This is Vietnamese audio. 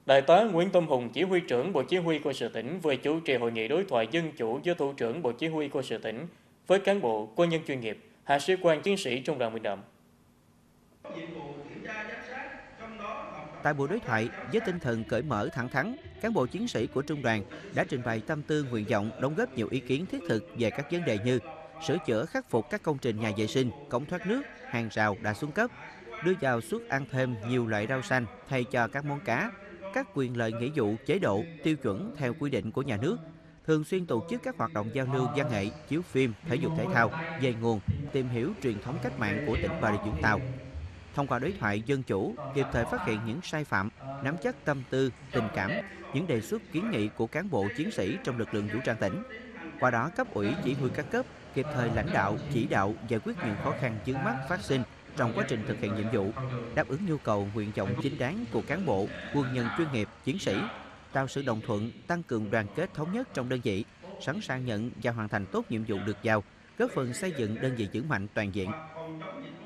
Đại tá Nguyễn Tâm Hùng, chỉ huy trưởng Bộ Chỉ huy Quân sự tỉnh vừa chủ trì hội nghị đối thoại dân chủ giữa thủ trưởng Bộ Chỉ huy Quân sự tỉnh với cán bộ, quân nhân chuyên nghiệp, hạ sĩ quan chiến sĩ Trung đoàn Miền Nam. Tại buổi đối thoại, với tinh thần cởi mở thẳng thắn, cán bộ chiến sĩ của trung đoàn đã trình bày tâm tư nguyện vọng, đóng góp nhiều ý kiến thiết thực về các vấn đề như sửa chữa khắc phục các công trình nhà vệ sinh, cống thoát nước, hàng rào đã xuống cấp, đưa vào suất ăn thêm nhiều loại rau xanh thay cho các món cá, các quyền lợi nghĩa vụ, chế độ, tiêu chuẩn theo quy định của nhà nước, thường xuyên tổ chức các hoạt động giao lưu văn nghệ, chiếu phim, thể dục thể thao, về nguồn, tìm hiểu truyền thống cách mạng của tỉnh Bà Rịa Vũng Tàu. Thông qua đối thoại dân chủ, kịp thời phát hiện những sai phạm, nắm chắc tâm tư, tình cảm, những đề xuất kiến nghị của cán bộ chiến sĩ trong lực lượng vũ trang tỉnh. Qua đó, cấp ủy chỉ huy các cấp kịp thời lãnh đạo, chỉ đạo giải quyết những khó khăn vướng mắc phát sinh trong quá trình thực hiện nhiệm vụ, đáp ứng nhu cầu nguyện vọng chính đáng của cán bộ, quân nhân chuyên nghiệp, chiến sĩ, tạo sự đồng thuận, tăng cường đoàn kết thống nhất trong đơn vị, sẵn sàng nhận và hoàn thành tốt nhiệm vụ được giao, góp phần xây dựng đơn vị vững mạnh toàn diện.